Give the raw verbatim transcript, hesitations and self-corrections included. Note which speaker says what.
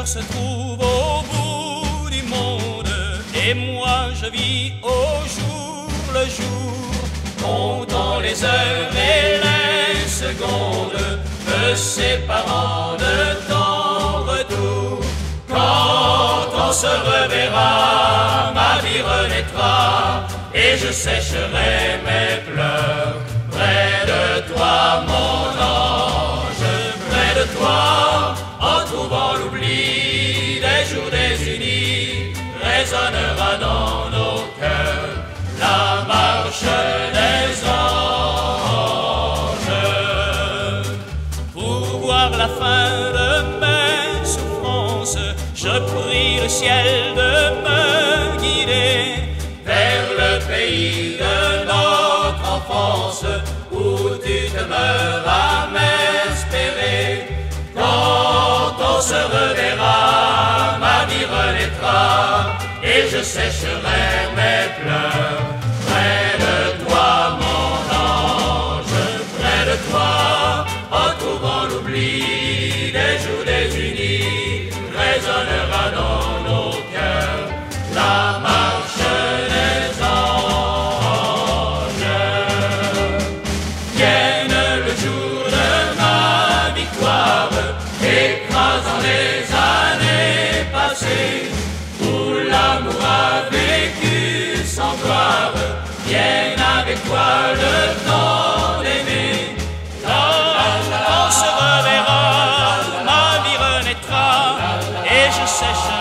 Speaker 1: cœur se trouve au bout du monde, et moi je vis au jour le jour, comptant les heures et les secondes, me séparant de ton retour. Quand on se reverra, ma vie renaîtra, et je sécherai mes pleurs près de toi, mon ange, près de toi, en trouvant l'oubli des jours désunis, résonnera dans nos cœurs la marche des anges. Pour voir la fin de mes souffrances, je prie le ciel de me guider vers le pays de notre enfance, où tu demeures à m'espérer. Quand on se reverra, ma vie renaîtra, et je sécherai mes pleurs près de toi, mon ange, près de toi, en trouvant l'oubli des jours désunis, résonnera dans nos cœurs la marche des anges. Vienne le jour de ma victoire, écrasant les années passées, où l'amour a vécu sans gloire. Vienne avec toi le temps d'aimer. Quand on se reverra, ma vie renaîtra, et je sèche